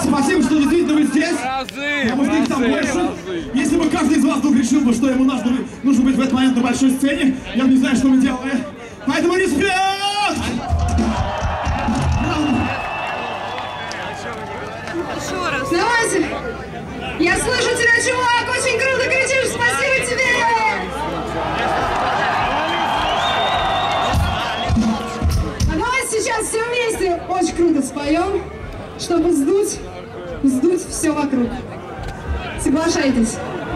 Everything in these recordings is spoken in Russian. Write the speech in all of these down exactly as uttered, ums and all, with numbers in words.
спасибо, что действительно вы здесь. Разы, А может быть, там разы, больше. разы. Если бы каждый из вас вдруг решил бы, что ему нужно, нужно быть в этот момент на большой сцене, я бы не знаю, что мы делали. Поэтому респект! Еще раз. Давайте. Я слышу тебя, чувак. Очень круто кричишь. Спасибо тебе. А давайте сейчас все вместе очень круто споем, чтобы сдуть, сдуть все вокруг. Соглашайтесь.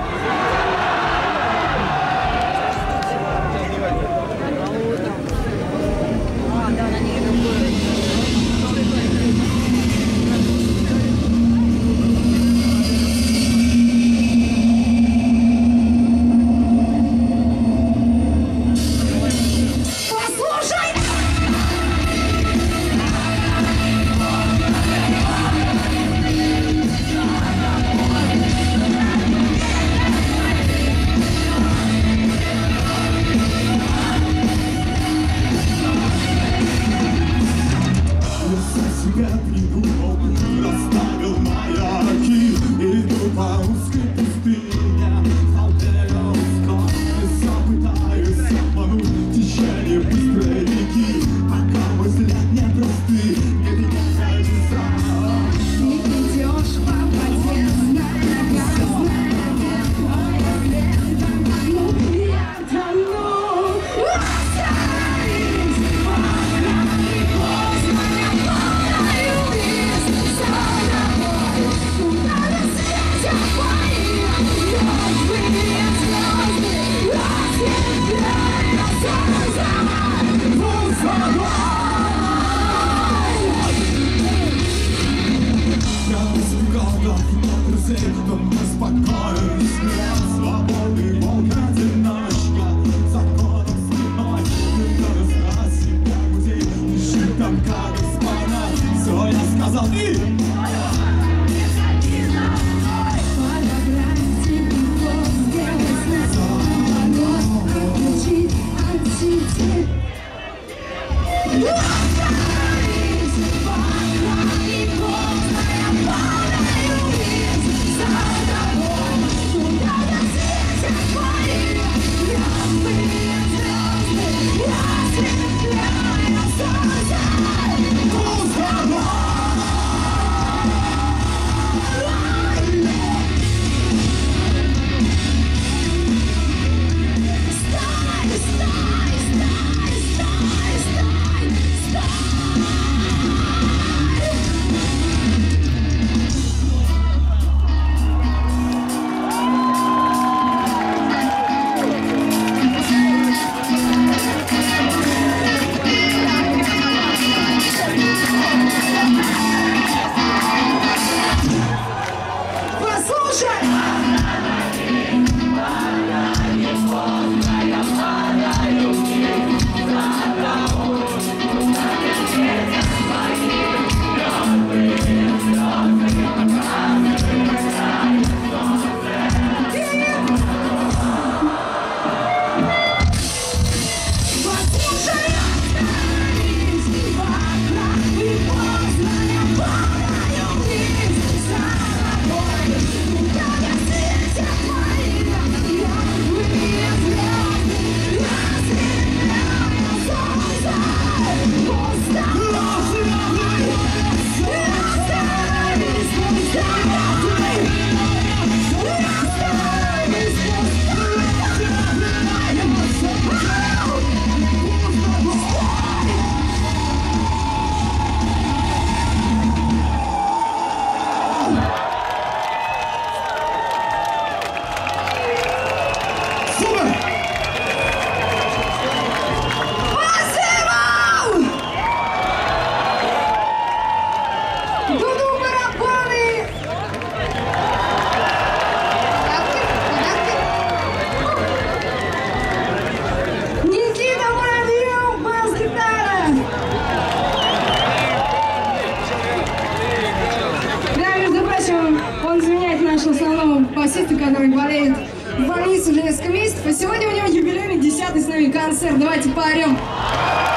басиста, который болеет в больнице уже несколько месяцев. И сегодня у него юбилейный десятый с нами концерт. Давайте поорем.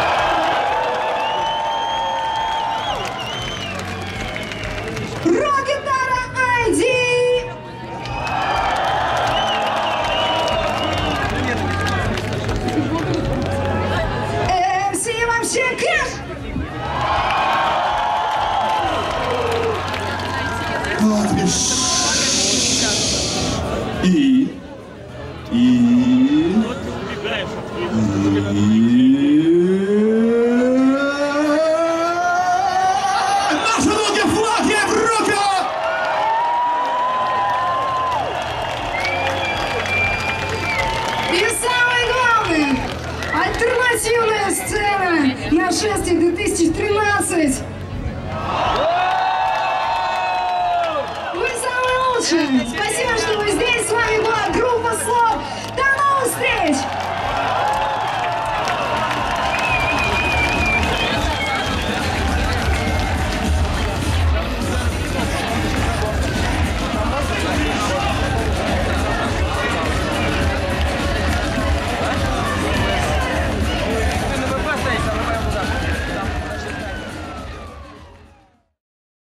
Рок И... И... Наши ноги, флаг Европа! И самое главное, альтернативная сцена на шествии две тысячи тринадцать. Вы самые лучшие!